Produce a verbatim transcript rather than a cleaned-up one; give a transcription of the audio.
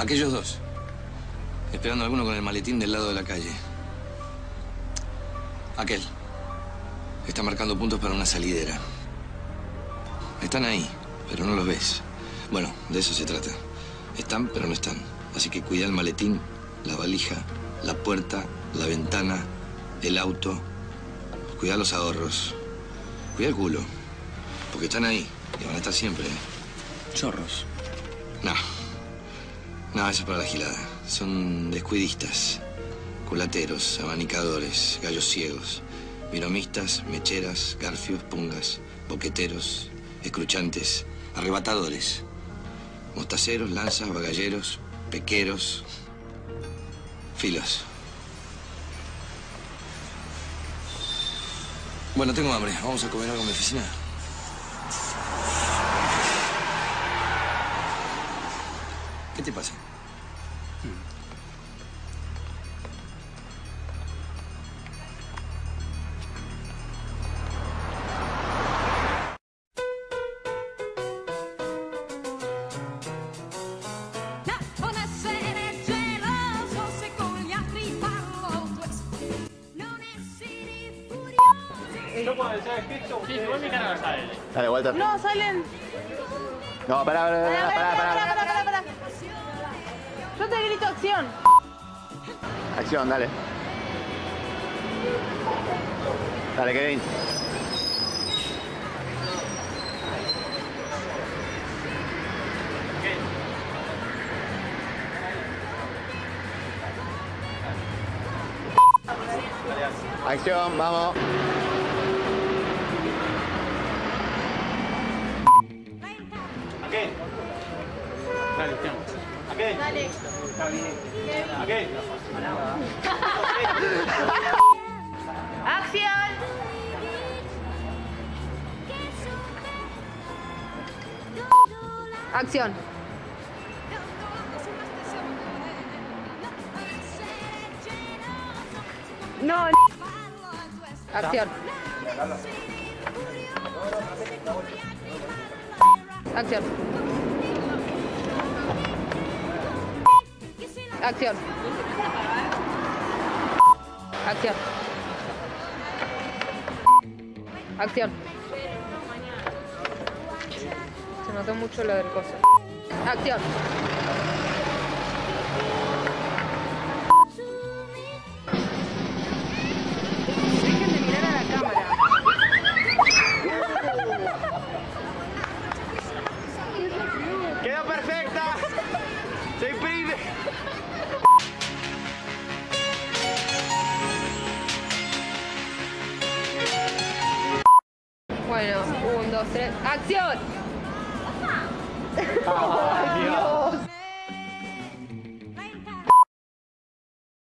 Aquellos dos. Esperando a alguno con el maletín del lado de la calle. Aquel. Está marcando puntos para una salidera. Están ahí, pero no los ves. Bueno, de eso se trata. Están, pero no están. Así que cuida el maletín, la valija, la puerta, la ventana, el auto. Cuida los ahorros. Cuida el culo. Porque están ahí y van a estar siempre. Chorros. No. No, eso es para la gilada. Son descuidistas. Culateros, abanicadores, gallos ciegos. Viromistas, mecheras, garfios, pungas, boqueteros, escruchantes, arrebatadores. Mostaceros, lanzas, bagalleros, pequeros, filos. Bueno, tengo hambre. Vamos a comer algo en mi oficina. ¿Qué te pasa? Dale, Walter. No, salen. No, pará, pará, pará, pará, pará. pará, pará, pará. Yo te grito acción. Acción, dale. Dale, Kevin. Acción, vamos. ¿Qué? Dale, Cristian. ¿A qué? Dale. ¿A qué? Acción. Acción. No. Acción. Acción. Acción. Acción. Acción. Se notó mucho lo del coso. Acción. Dejen de mirar a la cámara. ¡Quedó perfecta! ¡Se imprime! Bueno, un, dos, tres, ¡acción! ¡Ay, Dios!